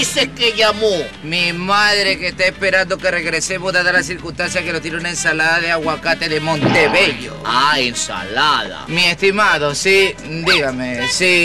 dice que llamó? Mi madre, que está esperando que regresemos dada la circunstancia que nos tiene una ensalada de aguacate de Montebello. Ah, ensalada. Mi estimado, sí, dígame,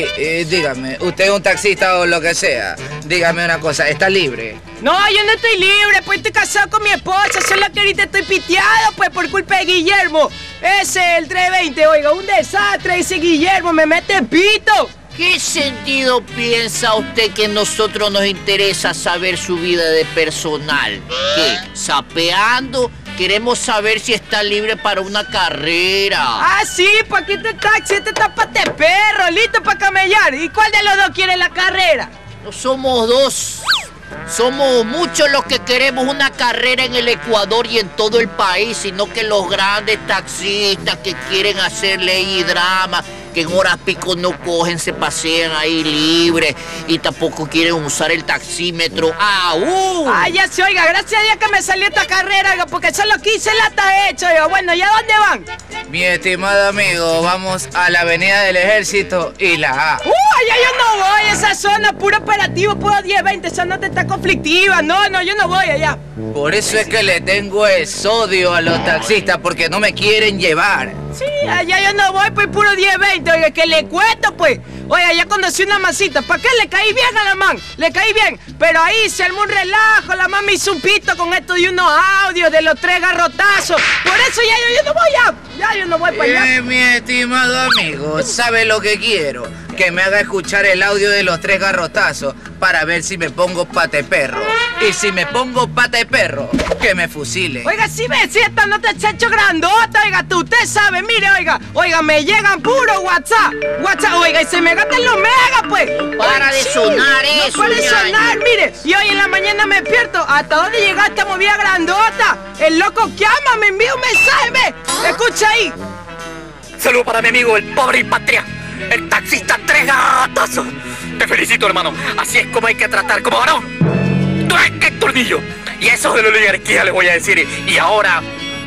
dígame, usted es un taxista o lo que sea, dígame una cosa, ¿está libre? No, yo no estoy libre, pues estoy casado con mi esposa, solo que ahorita estoy piteado, pues por culpa de Guillermo. Ese, el 320, oiga, un desastre, ese Guillermo me mete pito. ¿Qué sentido piensa usted que a nosotros nos interesa saber su vida de personal? ¿Qué? ¿Sapeando? Queremos saber si está libre para una carrera. Ah, sí, pues aquí está el taxi, este está pate perro, listo para camellar. ¿Y cuál de los dos quiere la carrera? No somos dos. Somos muchos los que queremos una carrera en el Ecuador y en todo el país, sino que los grandes taxistas que quieren hacer ley y drama, que en horas pico no cogen, se pasean ahí libres y tampoco quieren usar el taxímetro. ¡Aún! Ah, ya se oiga, gracias a Dios que me salió esta carrera, oiga, porque solo 15 latas he hecho, oiga. Bueno, ¿y a dónde van? Mi estimado amigo, vamos a la Avenida del Ejército y la A. Allá yo no voy, esa zona, puro operativo, puro 10-20, esa nota está conflictiva. No, yo no voy allá. Por eso es que le tengo sodio a los taxistas, porque no me quieren llevar. Sí, allá yo no voy, pues puro 10-20, oiga, que le cuento, pues. Oiga, ya conocí una masita, ¿para qué? Le caí bien a la man, le caí bien. Pero ahí se armó un relajo, la man me hizo un pito con esto de unos audios de los 3 garrotazos. Por eso ya yo no voy ya yo no voy para allá. Mi estimado amigo, ¿sabe lo que quiero? Que me haga escuchar el audio de los 3 garrotazos para ver si me pongo pate perro. Y si me pongo pate perro, que me fusile. Oiga, si ves, si esta nota se ha hecho grandota, oiga, usted sabe, mire, oiga, me llegan puro WhatsApp, oiga, y se me gastan los megas, pues. No para de sonar eso, no para de sonar, mire. Y hoy en la mañana me despierto, ¿hasta dónde llega esta movida grandota? El loco que ama me envía un mensaje, ve. Escucha ahí. Saludo para mi amigo, el pobre y patria, el taxista 3 garrotazos. Te felicito, hermano. Así es como hay que tratar como varón. Tú eres que tornillo. Y eso de la oligarquía les voy a decir. Y ahora,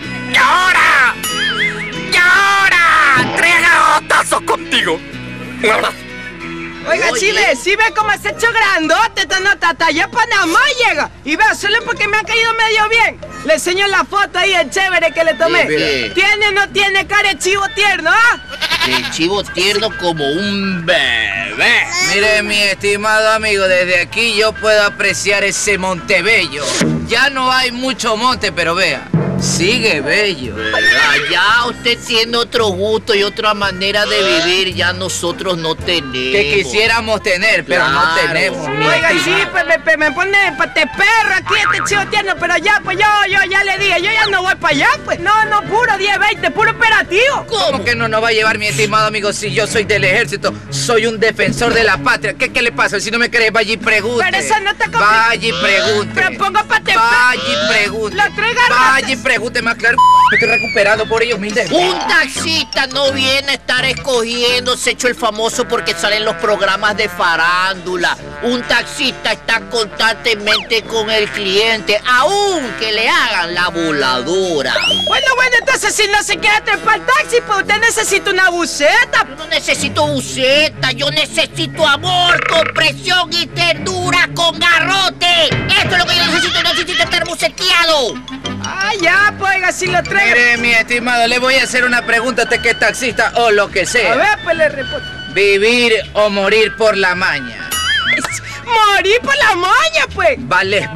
3 garrotazos contigo. Un abrazo. Oiga, sí ve cómo se ha hecho grandote esta nota, hasta allá Panamá llega. Y vea, solo porque me ha caído medio bien. Le enseño la foto ahí, el chévere que le tomé. Bien. ¿Tiene o no tiene cara de chivo tierno, ah? El chivo tierno como un bebé. Mire, mi estimado amigo, desde aquí yo puedo apreciar ese Montebello. Ya no hay mucho monte, pero vea, sigue bello. Ya usted tiene otro gusto y otra manera de vivir, ya nosotros no tenemos. Que quisiéramos tener, pero no tenemos. Oiga, sí, pues me pone pate perro aquí este chivo tierno, pero ya, pues yo ya le dije, yo ya no voy para allá, pues. No, puro 10-20, puro operativo. ¿Cómo que no nos va a llevar, mi estimado amigo, si yo soy del ejército, soy un defensor de la patria? ¿Qué le pasa? Si no me cree, vaya y pregunte. Pero esa no está vaya y pregunte. Pero pongo pate perro. Vaya y pregunte. Los 3 garrotas. Vaya y pregunte más claro. Estoy recuperado por ellos, humilde. Un taxista no viene a estar escogiendo, se hecho el famoso porque salen los programas de farándula. Un taxista está constantemente con el cliente, aunque le hagan la voladora. Bueno, entonces si no se queda para el taxi, pues usted necesita una buceta. Yo no necesito buceta, yo necesito amor, comprensión y ternura con garrote. Esto es lo que yo necesito, necesito estar buceteado. Ah, ya, pues, oiga, si lo traigo. Mire, mi estimado, le voy a hacer una pregunta a usted que es taxista o lo que sea. A ver, pues le respondo. ¿Vivir o morir por la maña? Morir por la maña, pues. Vale,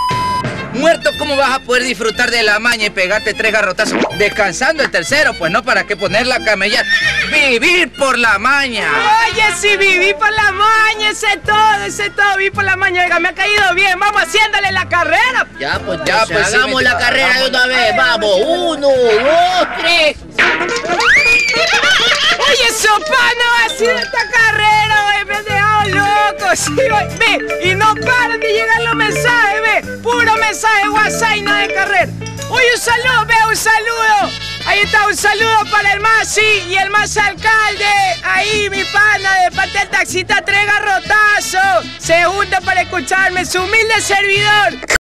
muerto, ¿cómo vas a poder disfrutar de la maña y pegarte 3 garrotazos? Descansando el tercero, pues no, ¿para qué ponerla a camellar? ¡Vivir por la maña! Oye, si viví por la maña, ese todo, viví por la maña. Oiga, me ha caído bien, vamos haciéndole la carrera. Ya, pues, sí, hagamos la carrera de una vez, vamos. 1, 2, 3. Oye, sopa, no ha sido esta carrera, güey, me han dejado loco, sí, güey. Ve, y no paran de llegar los mensajes, ve, puro mensaje WhatsApp y nada de carrera. Oye, un saludo, ve, un saludo. Ahí está, un saludo para el Masi y el Más Alcalde. Ahí, mi pana, de parte del taxista 3 garrotazos. Se junta para escucharme, su humilde servidor.